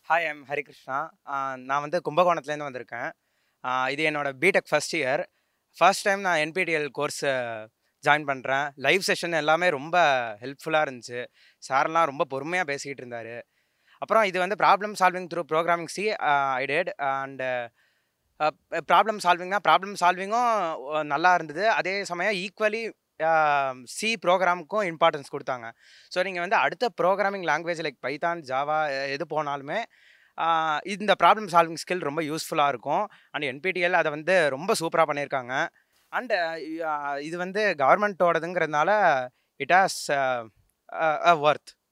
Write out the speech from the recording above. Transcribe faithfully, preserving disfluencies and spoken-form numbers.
Hi I'm Harikrishna. நான் வந்து கும்பகோணத்துலேருந்து வந்திருக்கேன். இது என்னோட BTech first year. First time நான் என்பிடிஎல் கோர்ஸ் ஜாயின் பண்ணுறேன். லைவ் செஷன் எல்லாமே ரொம்ப ஹெல்ப்ஃபுல்லாக இருந்துச்சு. சாரெல்லாம் ரொம்ப பொறுமையாக பேசிக்கிட்டு இருந்தார். அப்புறம் இது வந்து problem solving through programming C I did and problem சால்விங்னா ப்ராப்ளம் சால்விங்கும் நல்லா இருந்தது. அதே சமயம் ஈக்குவலி சி ப்ரோக்ராமுக்கும் இம்பார்ட்டன்ஸ் கொடுத்தாங்க. ஸோ நீங்கள் வந்து அடுத்த programming language like Python, Java எது போனாலுமே இந்த ப்ராப்ளம் சால்விங் ஸ்கில் ரொம்ப யூஸ்ஃபுல்லாக இருக்கும். அண்ட் என்பிடிஎல் அதை வந்து ரொம்ப சூப்பராக பண்ணியிருக்காங்க. அண்ட் இது வந்து கவர்மெண்ட்டோடதுங்கிறதுனால இட் ஹாஸ் அ ஒர்த்.